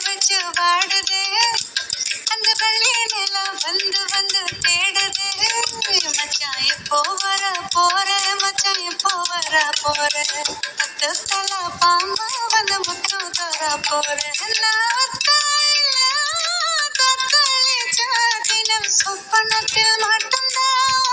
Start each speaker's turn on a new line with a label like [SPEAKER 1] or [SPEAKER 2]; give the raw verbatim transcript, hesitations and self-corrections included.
[SPEAKER 1] வச்சு வாடுதே அந்த வெள்ளி நிலா வந்து வந்து தேடுதே மச்சான் எப்போ வர போற மச்சான் எப்போ வர போற பத்து தல பாம்பா வந்து முத்தம் தர போற சொப்பனத்தில் மட்டும்தான்